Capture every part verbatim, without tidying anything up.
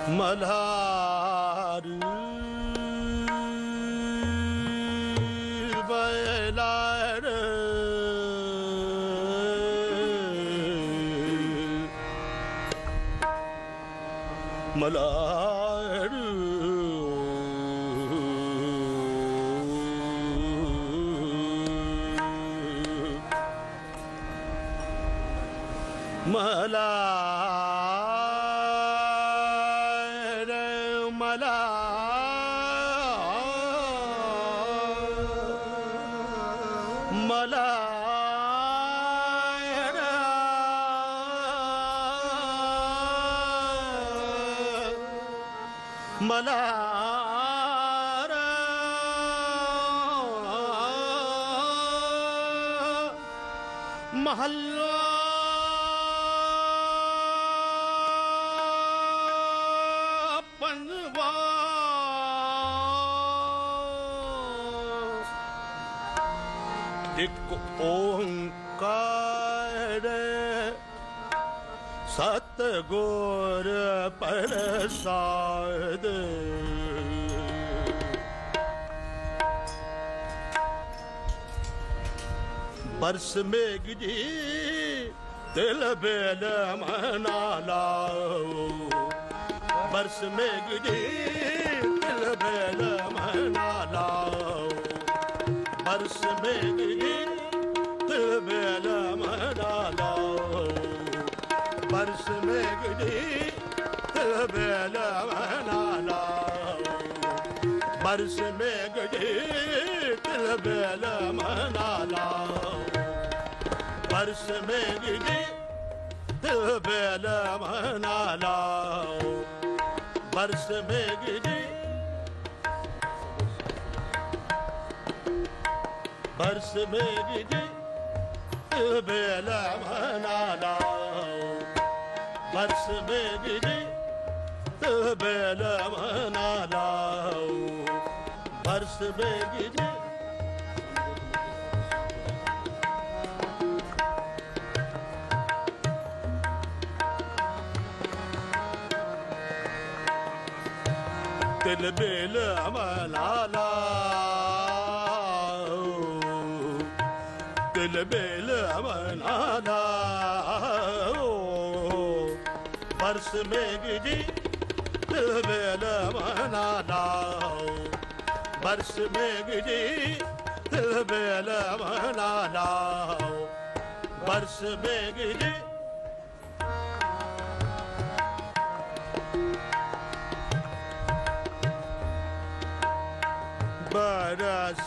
मल्हार बयलार मल्हार मल्हार मल्हार मल्हार मल्हार महल्ला एक ओंकार सतगुर प्रसाद बरस मेघ जी दिल बेल मना लाओ बरस मेघ जी दिल बेल मना लाओ बरस मेघ जी दिल बेल मना लाओ बरस मेघ जी दिल बेल मना लाओ बरस मेघ जी दिल बेल मना लाओ बरस मेघ जी दिल बेल मना लाओ बरस मेघ जी बरस मेघ जी बेल मना लाओ बरस मेघ जी बेल मना लाओ बरस मेघ जी दिल बेल मना लाओ दिल बेल मना लाओ बरस मेघ जी दिल बेल मना लाओ बरस मेघ जी दिल बेल मना लाओ बरस मेघ जी बरस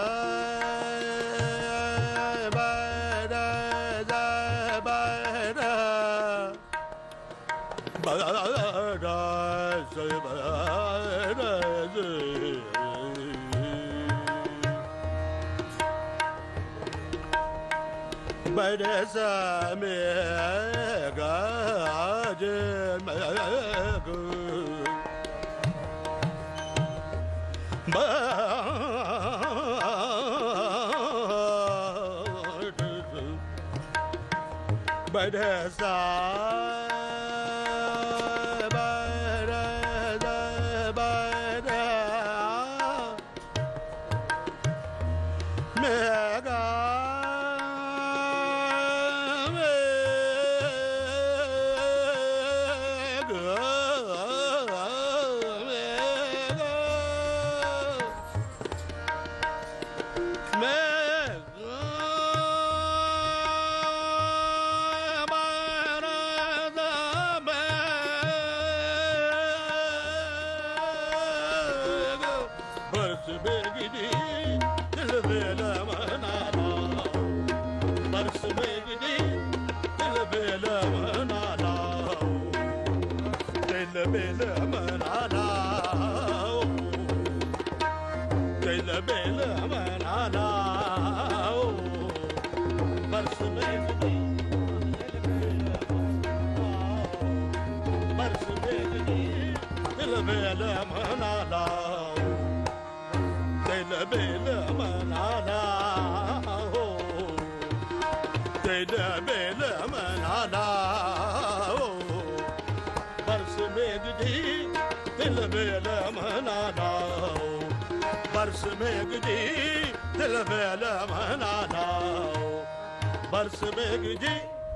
बरस मेघ आज मेघ बरसा बेल मना लाओ दिल बेल मना लाओ बरस मेघ जी बरस मेघ जी दिल बेल मना लाओ दिल बेल मना लाओ दिल बेल मना लाओ बरस मेघ जी ਦਿਲ ਵੇਲ ਮਨਾ ਲਾਓ ਬਰਸ ਮੇਘ ਜੀ ਦਿਲ ਵੇਲ ਮਨਾ ਲਾਓ ਬਰਸ ਮੇਘ ਜੀ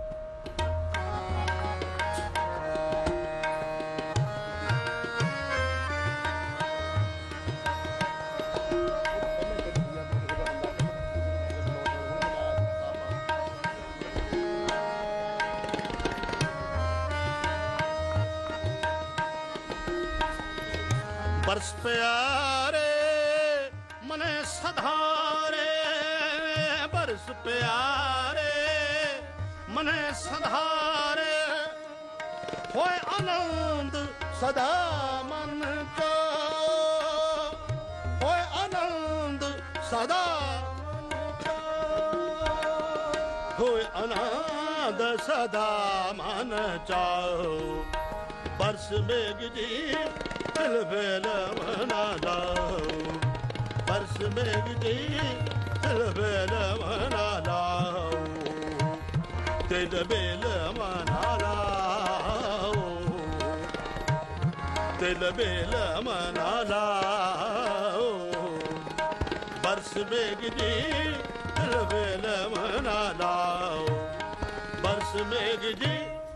बरस प्यारे मने सधारे बरस प्यारे मने सधारे होए आनंद सदा मन को होए आनंद सदा होए आनंद सदा मन चाओ बरस मेघ जी दिल ਵੇਲ ਮਨਾ ਲਾਓ ਬਰਸ ਮੇਘ ਜੀ ਦਿਲ ਵੇਲ ਮਨਾ ਲਾਓ ਦਿਲ ਵੇਲ ਮਨਾ ਲਾਓ ਦਿਲ ਵੇਲ ਮਨਾ ਲਾਓ ਬਰਸ ਮੇਘ ਜੀ ਦਿਲ ਵੇਲ ਮਨਾ ਲਾਓ ਬਰਸ ਮੇਘ ਜੀ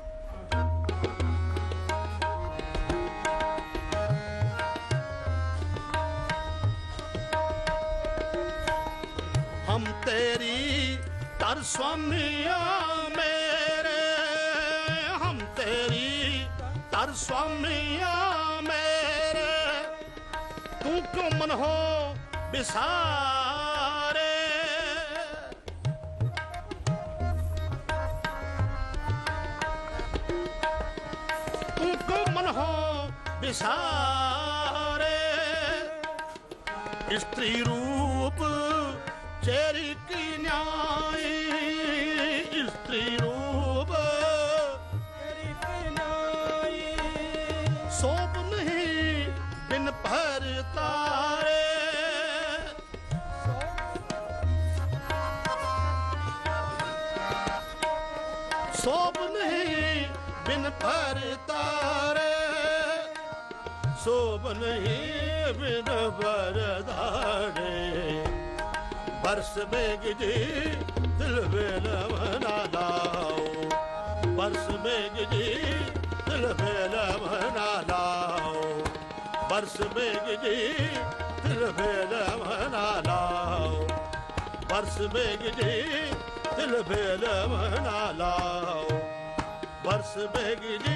हम तेरी तर स्वामिया मेरे हम तेरी तर स्वामिया मेरे तू क्यों मन हो बिसारे तू क्यों मन हो बिसारे स्त्री रूप चेरी की न्याय स्त्री रूप चेरी की न्याय सोप नहीं बिन पर तारे सोप नहीं बिन पर तारे सोप नहीं बिन पर तारे बरस मेघ जी दिल ਵੇਲ ਮਨਾ ਲਾਓ बरस मेघ जी दिल ਵੇਲ ਮਨਾ ਲਾਓ बरस मेघ जी दिल ਵੇਲ ਮਨਾ ਲਾਓ बरस मेघ जी दिल ਵੇਲ ਮਨਾ ਲਾਓ बरस मेघ जी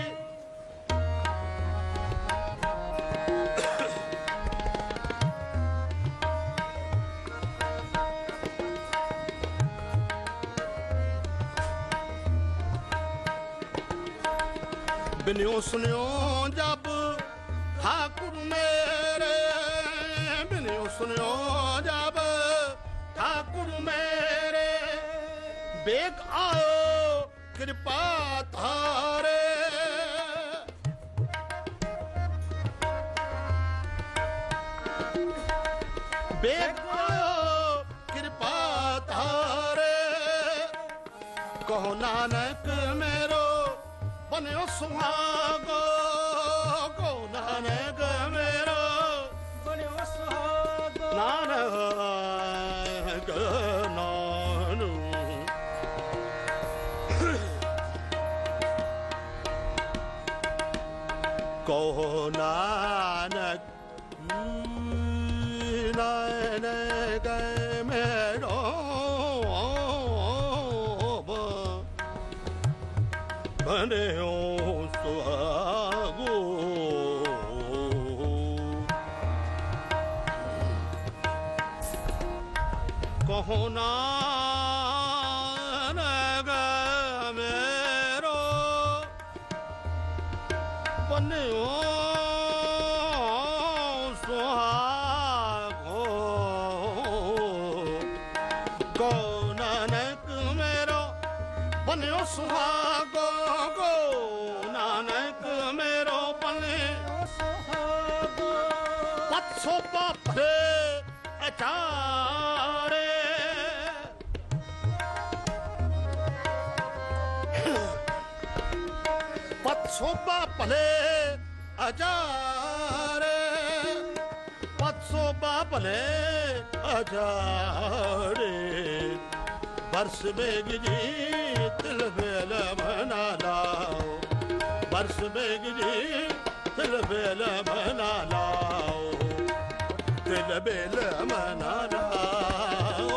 बिन्यो सुनियो जब ठाकुर मेरे बिन्यो सुनियो जब ठाकुर मेरे बेग आओ कृपा थारे बेग आओ कृपा थारे कहो नानक मेरो बन्यो सुहागो को नानक मेरो बन्यो सुहागो नानक नानू कहो नानक नानक मेरो बन्यो सुहागो कहो नानक मेरो बन्यो सुहागो कहो नानक मेरो बन्यो सुहागो को नानक मेरो बन्यो सुहागो पत्सो पापे अचारे पत्सो पापले ਅਚਾਰੇ ਪਤਸੋ ਬਾਪਲੇ ਅਚਾਰੇ ਬਰਸ ਮੇਘ ਜੀ ਤਿਲ ਵੇਲ ਮਨਾ ਲਾਓ ਬਰਸ ਮੇਘ ਜੀ ਤਿਲ ਵੇਲ ਮਨਾ ਲਾਓ ਤਿਲ ਵੇਲ ਮਨਾ ਲਾਓ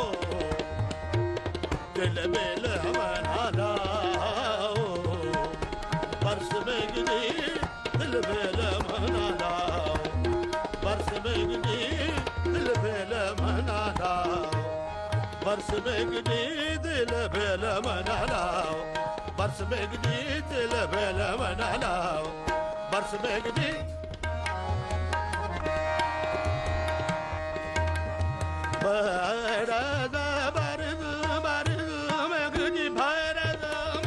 ਤਿਲ ਵੇਲ ਮਨਾ ਲਾਓ ਬਰਸ ਮੇਘ ਜੀ ਤਿਲ ਵੇਲ ਮਨਾ ਲਾਓ ਬਰਸ ਮੇਘ ਜੀ ਤਿਲ ਵੇਲ ਮਨਾ ਲਾਓ ਬਰਸ ਮੇਘ ਜੀ ਦਿਲ ਵੇਲ ਮਨਾ ਲਾਓ ਬਰਸ ਮੇਘ ਜੀ ਦਿਲ ਵੇਲ ਮਨਾ ਲਾਓ ਬਰਸ ਮੇਘ ਜੀ ਬਰਦ ਬਰਦ ਬਰਦ ਮੇਘ ਜੀ ਬਰਦ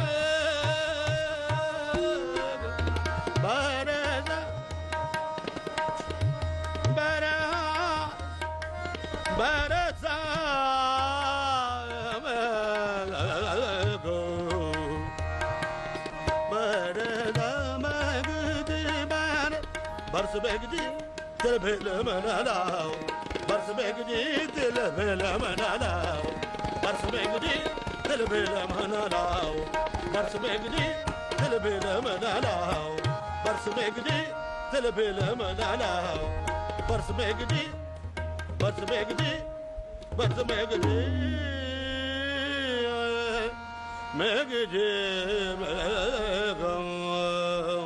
ਬਰਦ ਬਰਦ ਬਰਦ ਬਰਸ ਮੇਘ ਜੀ ਦਿਲ ਵੇਲ ਮਨਾ ਲਾਓ ਬਰਸ ਮੇਘ ਜੀ ਦਿਲ ਵੇਲ ਮਨਾ ਲਾਓ ਬਰਸ ਮੇਘ ਜੀ ਦਿਲ ਵੇਲ ਮਨਾ ਲਾਓ ਬਰਸ ਮੇਘ ਜੀ ਦਿਲ ਵੇਲ ਮਨਾ ਲਾਓ ਬਰਸ ਮੇਘ ਜੀ ਦਿਲ ਵੇਲ ਮਨਾ ਲਾਓ ਬਰਸ ਮੇਘ ਜੀ ਬਰਸ ਮੇਘ ਜੀ ਬਰਸ ਮੇਘ ਜੀ ਮੇਘ ਜੀ ਮੇਘ